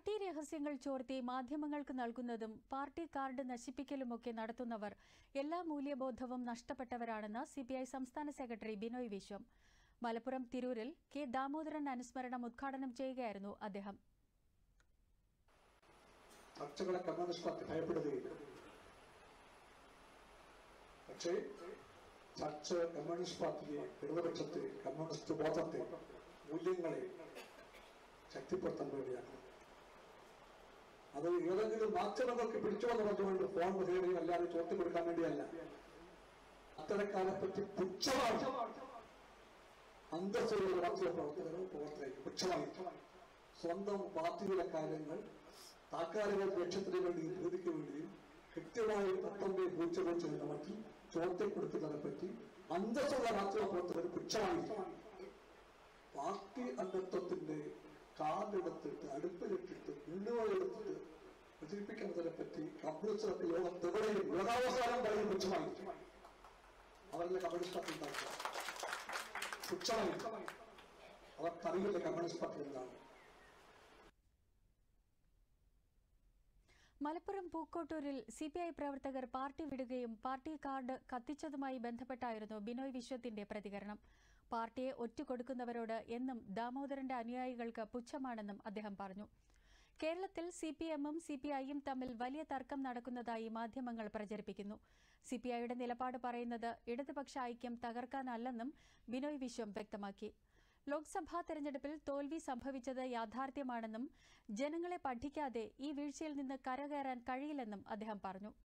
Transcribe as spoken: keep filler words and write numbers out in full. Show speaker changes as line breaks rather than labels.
Party രഹസ്യങ്ങൾ ചോർത്തി മാധ്യമങ്ങൾക്ക് നൽകുന്നതും പാർട്ടി കാർഡ് നശിപ്പിക്കലുമൊക്കെ നടത്തുന്നവർ എല്ലാ മൂല്യബോധവും നഷ്ടപ്പെട്ടവരാണെന്ന് സിപിഐ സംസ്ഥാന സെക്രട്ടറി ബിനോയ് വിശ്വം. മലപ്പുറം തിരൂരിൽ കെ ദാമോദരൻ അനുസ്മരണം ഉദ്ഘാടനം ചെയ്യുകയായിരുന്നു അദ്ദേഹം.
ചർച്ചകളെ കമ്മ്യൂണിസ്റ്റ് പാർട്ടി ഭയപ്പെടുകയില്ല. പക്ഷേ ചർച്ച കമ്മ്യൂണിസ്റ്റ് പാർട്ടിയെ, ഇടതുപക്ഷത്തെ, കമ്മ്യൂണിസ്റ്റ് ബോധത്തെ, മൂല്യങ്ങളെ ശക്തിപ്പെടുത്താൻ വേണ്ടിയാണ്. അത് ഏതെങ്കിലും മാധ്യമങ്ങൾക്ക് പിടിച്ചുവന്ന് പറഞ്ഞുകൊണ്ട് ഫോൺ മുഖേനയും അല്ലാതെ ചോർത്തി കൊടുക്കാൻ വേണ്ടിയല്ല. അത്തരക്കാരെ പറ്റി പുച്ഛമായി അന്തസ്സുള്ള രാഷ്ട്രീയ പ്രവർത്തകരോ പ്രവർത്തകരും പുച്ഛമായി സ്വന്തം പാർട്ടിയിലെ കാര്യങ്ങൾ താൽക്കാലിക ലക്ഷ്യത്തിന് വേണ്ടിയും ഭൂതിക്ക് വേണ്ടിയും കൃത്യമായ തത്വത്തെ പൂച്ചവെച്ച് നടത്തി ചോർത്തി കൊടുക്കുന്നതിനെ പറ്റി അന്തസ്സുള്ള രാഷ്ട്രീയ പ്രവർത്തകർ പുച്ഛമായി പാർട്ടി അംഗത്വത്തിന്റെ കാർഡെടുത്തിട്ട് അടുപ്പിലിട്ടിട്ട് വീണ്ടുമെടുത്തിട്ട് പ്രചരിപ്പിക്കുന്നതിനെ പറ്റി കമ്മ്യൂണിസ്റ്റ് ലോകത്തെവിടെയും ലോകാവസാനം പറയുന്ന പുച്ഛമായി അവരുടെ കമ്മ്യൂണിസ്റ്റ് പാർട്ടി ഉണ്ടാക്കുക. പുച്ഛമായി അവർക്കറിയില്ല കമ്മ്യൂണിസ്റ്റ് പാർട്ടി എന്താണ്.
മലപ്പുറം പൂക്കോട്ടൂരിൽ സിപിഐ പ്രവർത്തകർ പാർട്ടി വിടുകയും പാർട്ടി കാർഡ് കത്തിച്ചതുമായി ബന്ധപ്പെട്ടായിരുന്നു ബിനോയ് വിശ്വത്തിന്റെ പ്രതികരണം. പാർട്ടിയെ ഒറ്റുകൊടുക്കുന്നവരോട് എന്നും ദാമോദരന്റെ അനുയായികൾക്ക് പുച്ഛമാണെന്നും അദ്ദേഹം പറഞ്ഞു. കേരളത്തിൽ സിപിഎമ്മും സിപിഐയും തമ്മിൽ വലിയ തർക്കം നടക്കുന്നതായി മാധ്യമങ്ങൾ പ്രചരിപ്പിക്കുന്നു. സിപിഐയുടെ നിലപാട് പറയുന്നത് ഇടതുപക്ഷ ഐക്യം തകർക്കാനല്ലെന്നും ബിനോയ് വിശ്വം വ്യക്തമാക്കി. ലോക്സഭാ തെരഞ്ഞെടുപ്പിൽ തോൽവി സംഭവിച്ചത് യാഥാർത്ഥ്യമാണെന്നും ജനങ്ങളെ പഠിക്കാതെ ഈ വീഴ്ചയിൽ നിന്ന് കരകയറാൻ കഴിയില്ലെന്നും അദ്ദേഹം പറഞ്ഞു.